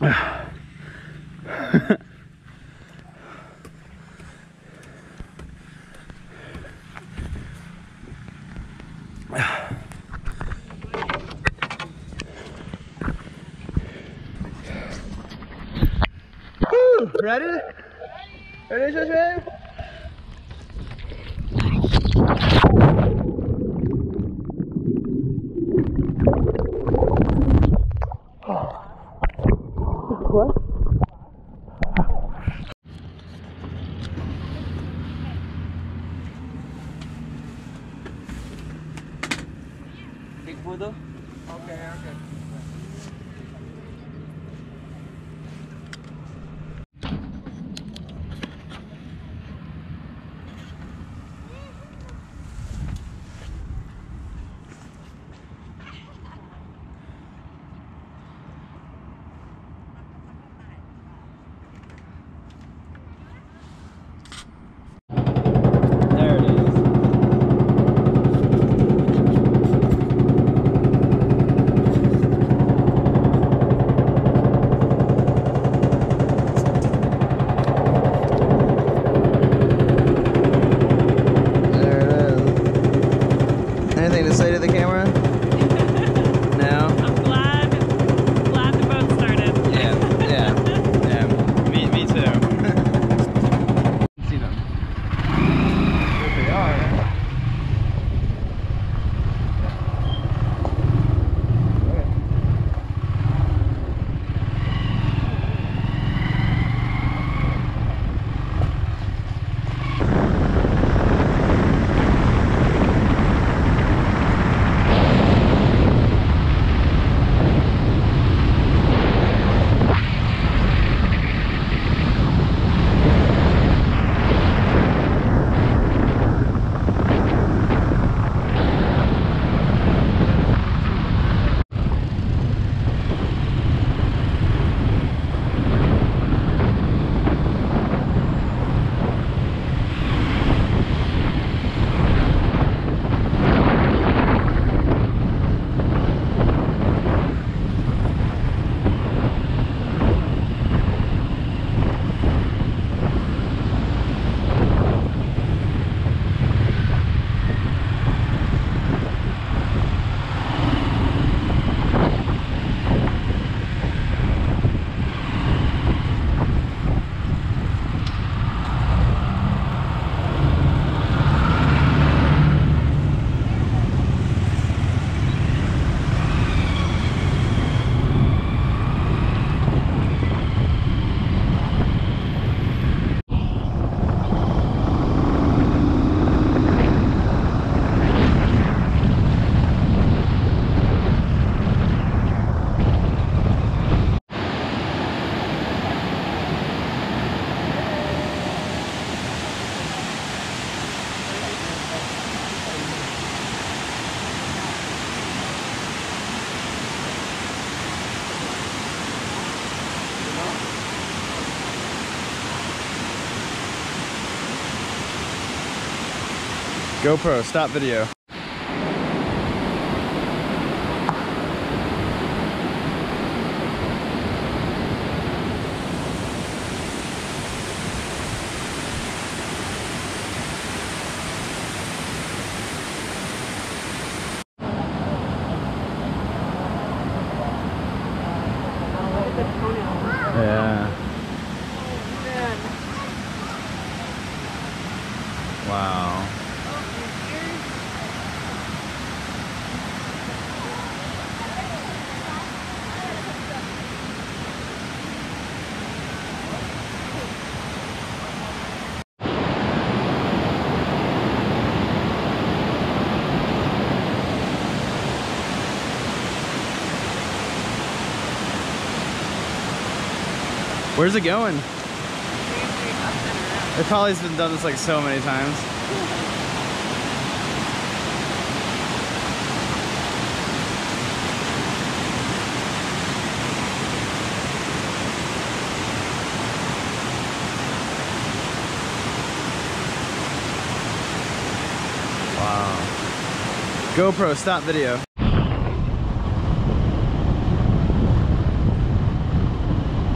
Ready? Ready to swim? What? Take photo? Okay, okay. Anything to say to the camera? No? I'm glad the boat started. Yeah. Me too. See them. Here they are. GoPro, stop video. Yeah. Wow. Where's it going? It probably has been done this like so many times. Wow. GoPro, stop video.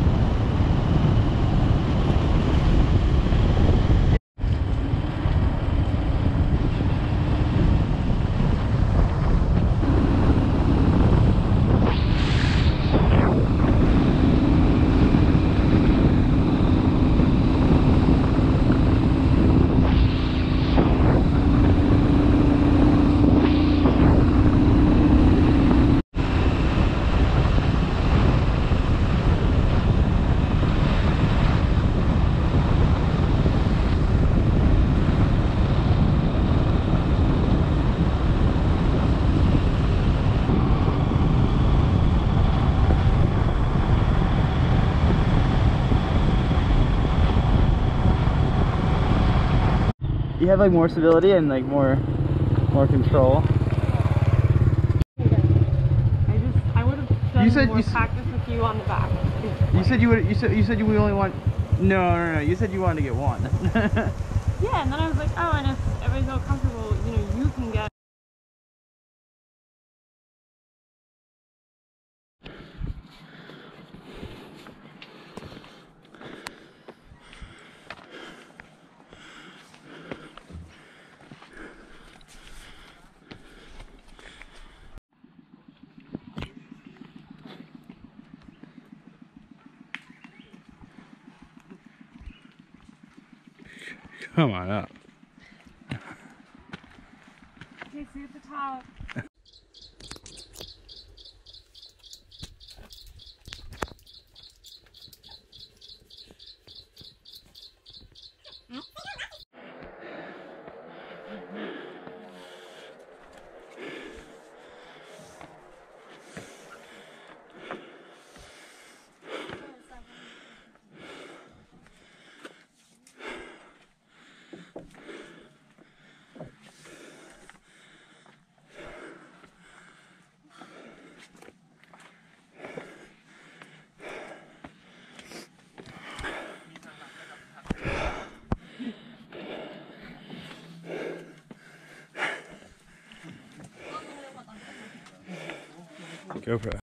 You have like more stability and like more control. I would have done more practice with you on the back. You said you would only want. No. You said you wanted to get one. Yeah, and then I was like, oh, and if everybody's all comfortable, you know, you can get. Come on up. Okay, see at the top. GoPro.